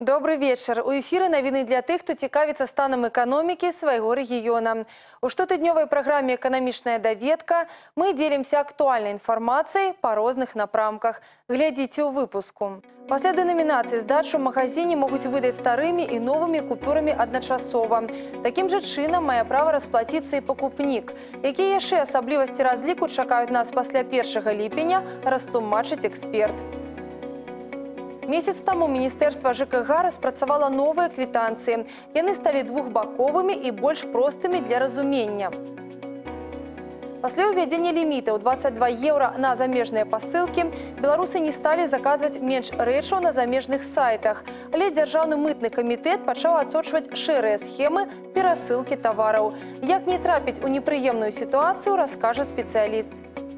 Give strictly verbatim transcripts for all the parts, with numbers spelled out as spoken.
Добрый вечер. У эфира новины для тех, кто цікавіцца станом экономики своего региона. У штотыднёвай программе «Экономичная доведка» мы делимся актуальной информацией по разных напрамках. Глядите у выпуску. Пасля деноминации здачу в магазине могут выдать старыми и новыми купюрами одночасово. Таким же чином мае право расплатиться и покупник. Какие яшчэ асаблівасці разліку чакаюць нас пасля першага ліпеня, растлумачыць эксперт. Месяц тому Министерство ЖКХ распрацавала новые квитанции. Яны стали двухбаковыми и больше простыми для разумения. После уведения лимитов двадцать два евро на замежные посылки белорусы не стали заказывать меньше рэчаў на замежных сайтах. Але Державный мытный комитет пачаў адсочваць шэрыя схемы перасылки товаров. Як не трапить у неприемную ситуацию, расскажет специалист.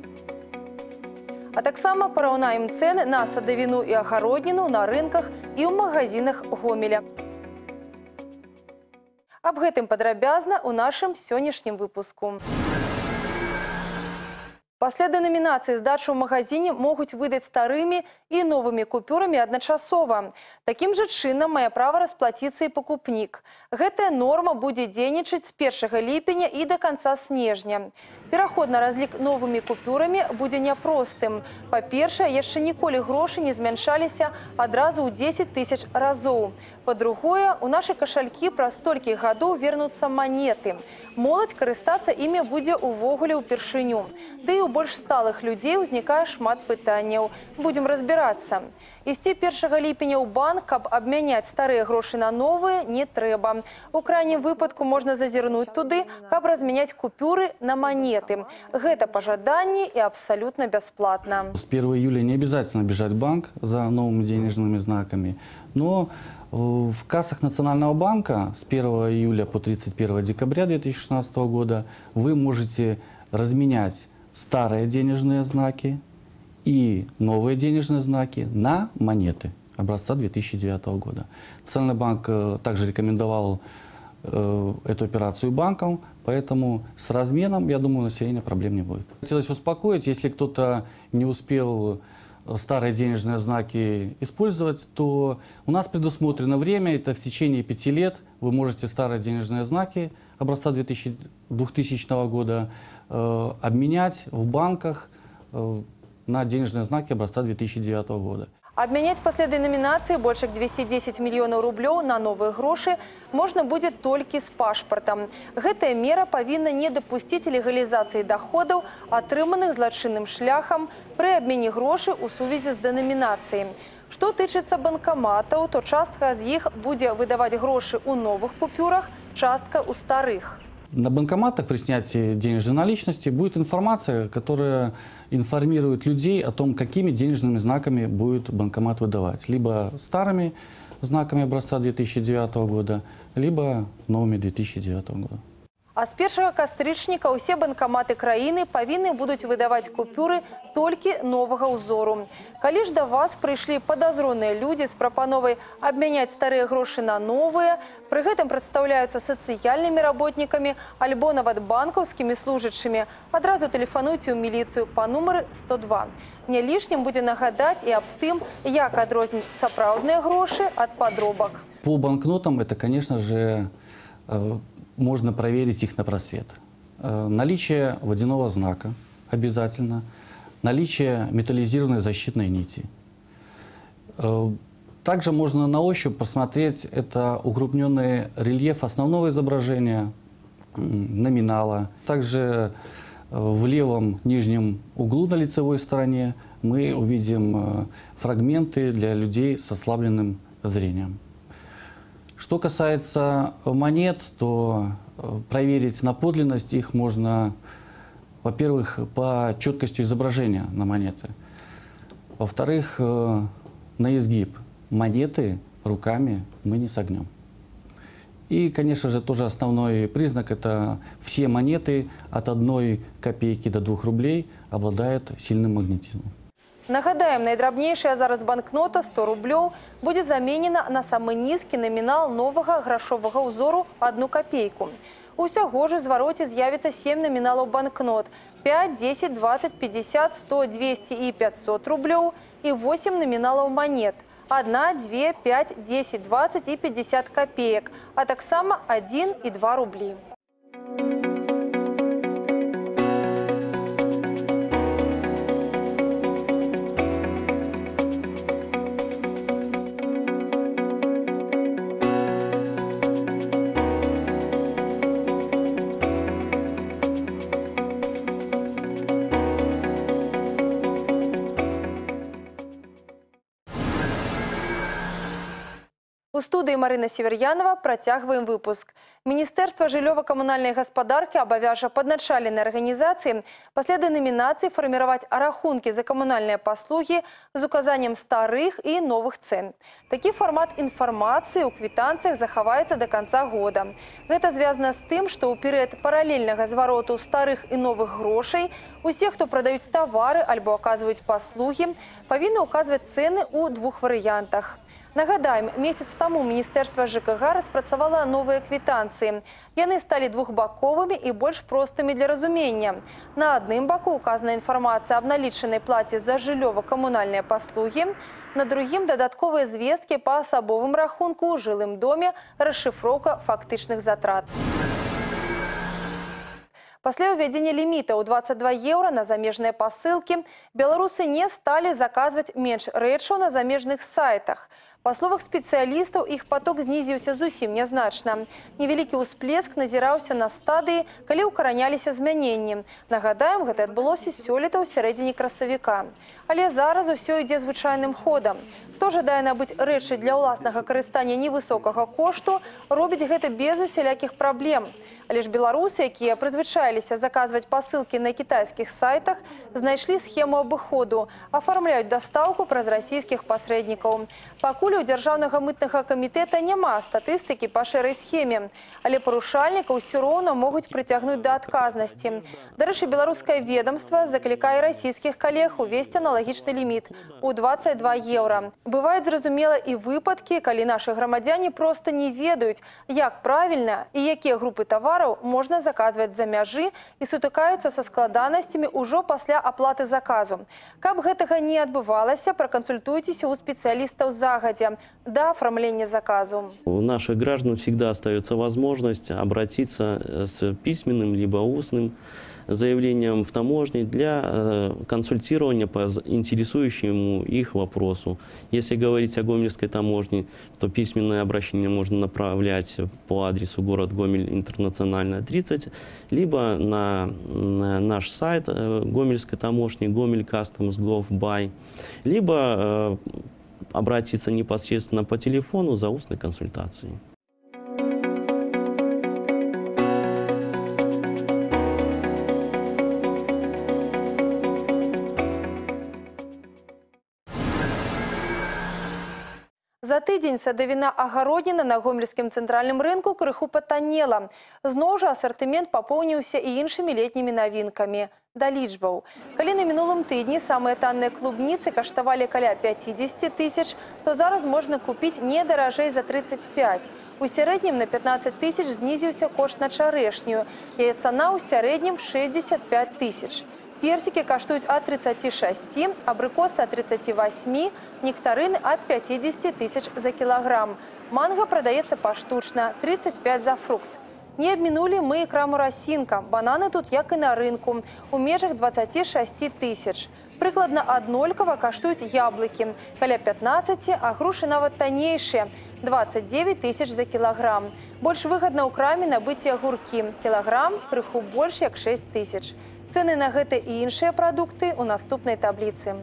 А таксама параўнаем цены на садавіну і агародніну на рынках і ў магазинах Гомеля. Аб гэтым падрабязна ў нашым сённяшнім выпуску. Пасля деноминации сдачу в магазине могут выдать старыми и новыми купюрами одночасово. Таким же чином мае право расплатиться и покупник. Гэтая норма будет дзейнічаць с першага ліпеня и до конца снежня. Пераход на разлік новыми купюрами будзе няпростым. Па-першае, яшчэ ніколі грошы не змяншаліся адразу ў дзесяць тысяч разоў. Па-другое, у наши кошельки праз столькі гадоў вернуцца монеты. Моладзь карыстацца імі будзе увогуле ўпершыню. Да і у больш сталых людзей узнікае шмат пытанняў. Будем разбираться. Ісці першага ліпеня ў банк, каб абмяняць старыя грошы на новыя, не трэба. У крайнім выпадку можна зазірнуць туды, каб разменяць купюры на монеты. Гэта па жаданні и абсолютно бесплатно. С первого июля не обязательно бежать в банк за новыми денежными знаками, но в кассах Национального банка с первого июля по тридцать первого декабря две тысячи шестнадцатого года вы можете разменять старые денежные знаки и новые денежные знаки на монеты образца две тысячи девятого года. Национальный банк также рекомендовал э, эту операцию банкам, поэтому с разменом, я думаю, у населения проблем не будет. Хотелось успокоить, если кто-то не успел старые денежные знаки использовать, то у нас предусмотрено время, это в течение пяти лет вы можете старые денежные знаки образца двухтысячного года э, обменять в банках э, на денежные знаки образца две тысячи девятого года. Обменять после деноминации больше двухсот десяти миллионов рублей на новые гроши можно будет только с пашпортом. Гэтая мера повинна не допустить легализации доходов, атрыманых злочинным шляхом при обмене грошей у сувязі с деноминацией. Что тычыцца банкоматов, то частка из них будет выдавать гроши у новых купюрах, частка у старых. На банкоматах при снятии денежной наличности будет информация, которая информирует людей о том, какими денежными знаками будет банкомат выдавать. Либо старыми знаками образца две тысячи девятого года, либо новыми две тысячи девятого года. А с першага кастрычніка ўсе банкоматы краіны павінны будуць выдаваць купюры толькі новага ўзору. Калі ж да вас прыйшлі падазроныя людзі з прапановай абмяняць старыя грошы на новыя, пры гэтым прадстаўляюцца сацыяльнымі работнікамі альбо нават банкаўскімі служачымі, адразу тэлефануйце ў міліцыю па нумары сто два. Не лішнім будзе нагадаць і аб тым, як адрозніць сапраўдныя грошы ад падробак. По банкнотам это, конечно же, можно проверить их на просвет. Наличие водяного знака обязательно, наличие металлизированной защитной нити. Также можно на ощупь посмотреть, это укрупненный рельеф основного изображения, номинала. Также в левом нижнем углу на лицевой стороне мы увидим фрагменты для людей с ослабленным зрением. Что касается монет, то проверить на подлинность их можно, во-первых, по четкости изображения на монеты. Во-вторых, на изгиб. Монеты руками мы не согнем. И, конечно же, тоже основной признак – это все монеты от одной копейки до двух рублей обладают сильным магнетизмом. Нагадаем, найдрабнейшая зараз банкнота сто рублёў будет заменена на самый низкий номинал нового грошового узору одну копейку. Усяго ж у звароце з'явіцца сем номиналов банкнот – пять, десять, двадцать, пятьдесят, сто, двести и пятьсот рублёў и восемь номиналов монет одна, две, пять, десять, двадцать и пятьдесят копеек, а таксама один и два рубли. У студыі Марына Северянова працягваем выпуск. Міністэрства жыллёва-камунальнай гаспадаркі абавяжа падначаленай арганізацыі пасля дэнамінацыі фарміраваць рахункі за камунальныя паслугі з указаннем старых і новых цэн. Такі фармат інфармацыі ў квітанцыях захаваецца да канца года. Гэта звязана з тым, што ў перыяд паралельнага звароту старых і новых грошай усе, хто прадаюць тавары альбо аказваюць паслугі, павінны ўказваць цэны ў двух варыянтах. Нагадаем, месяц таму Міністэрства ЖКГ распрацавала новыя квітанцыі. Яны сталі двухбаковымі і больш простымі для разумення. На адным баку указана інфармацыя аб налічанай плаце за жыллёва-камунальныя паслугі, на другім дадатковыя звесткі па асабовым рахунку ў жылым доме, расшыфроўка фактычных затрат. Пасля ўвядзення ліміта ў дваццаць два еўра на замежныя пасылкі беларусы не сталі заказваць менш рэчаў на замежных сайтах. Па словах спецыялістаў, іх поток знізіўся зусім нязначна. Невялікі ўсплеск назіраўся на стадыі, калі ўкараняліся змяненні. Нагадаем, гэта адбылося сёлета ў сярэдзіне красавіка. Але зараз усё ідзе звычайным ходам. Хто жадае набыць рэчы для ўласнага карыстання невысокага кошту, робіць гэта без усялякіх праблем. Але ж беларусы, якія прызвычаіліся заказваць пасылкі на кітайскіх сайтах, знайшлі схему абыходу, афармляюць дастаўку праз расійскіх пасрэднікаў. Пакуль у Дзяржаўнага мытнага камітэта няма статыстыкі па шэрай схеме, але парушальнікаў усё роўна могуць прыцягнуць да адказнасці. Дарэчы, беларускае ведамства заклікае расійскіх калег увесці аналагічны ліміт у дваццаць два еўра. Бываюць, зразумела, і выпадкі, калі нашы грамадзяне проста не ведаюць, як правільна і якія групы тавараў можна заказваць за мяжы і сутыкаюцца са складанасцямі ўжо пасля аплаты заказу. Каб гэтага не адбывалася, пракансультуйцеся ў спецыялістаў загадзя до оформления заказу. У наших граждан всегда остается возможность обратиться с письменным либо устным заявлением в таможне для консультирования по интересующему их вопросу. Если говорить о Гомельской таможне, то письменное обращение можно направлять по адресу город Гомель, Интернациональная, тридцать, либо на, на наш сайт Гомельской таможни гомель кастомс точка гов точка бай, либо обратиться непосредственно по телефону за устной консультацией. За тыдзень садавіна агародніна на гомельскім цэнтральным рынку крыху патаннела. Зноў жа асартымент папоўніўся і іншымі летнімі навінкамі. Да лічбаў. Калі на мінулым тыдні самыя танныя клубніцы каштавалі каля пяцідзесяці тысяч, то зараз можна купіць не даражэй за трыццаць пяць. У сярэднім на пятнаццаць тысяч знізіўся кошт на чарэшнюю. Яе цана ў сярэднім шэсцьдзесят пяць тысяч. Персики каштуюць ад тридцати шасти, абрыкосы ад тридцати восьми, нектарыны ад пятидесяти тысяч за килограмм. Манго продаецца паштучна, тридцать пять за фрукт. Не абмінулі мы і краму «Расінка». Бананы тут, як і на рынку, у межах двадцати шасти тысяч. Прыкладна аднолькава каштуюць яблыкі, каля пятнаццати, а грушы нават таннейшыя – двадцать девять тысяч за килограмм. Больш выгадна ў краме набыць агуркі. Кілаграм крыху больш як шесть тысяч. Цэны на гэта і іншыя прадукты ў наступнай табліцы.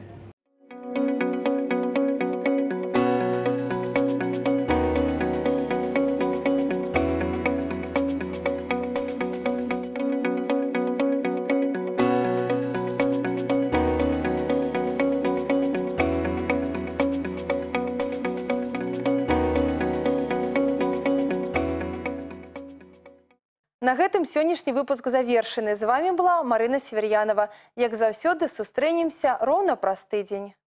На гэтым сённяшні выпуск завершаны. З вами была Марына Северянова. Як заўсёды, сустрэнемся роўна праз тыдзень.